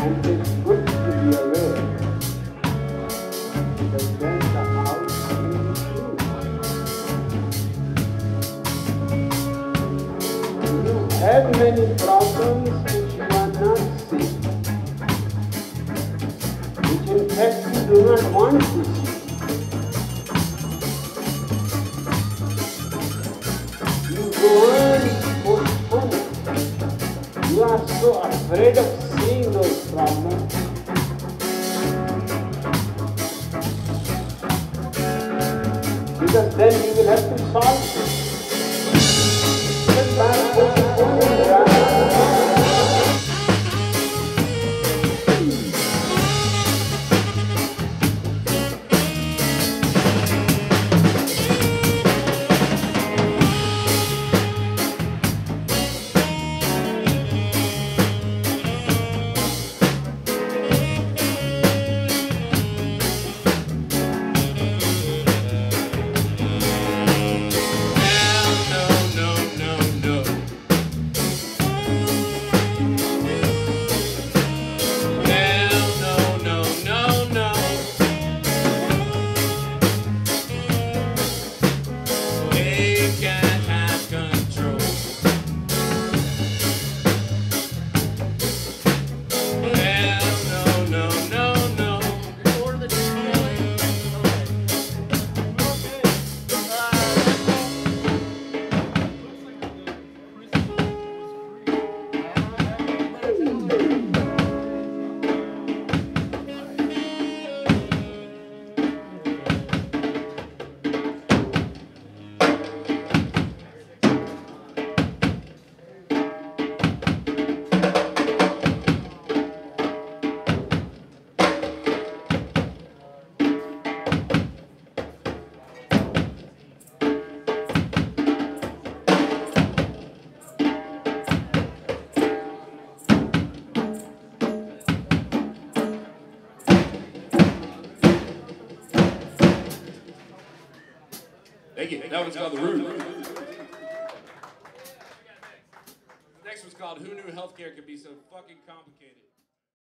And it's good to be aware, because then the house will be true. You have many problems which you are not seeing, which in fact you do not want to see. You go on postponing. You are so afraid of seeing those problems. Because then you will have to solve it. Thank you. That one's called The Root. The next one's called Who Knew Healthcare Could Be So Fucking Complicated.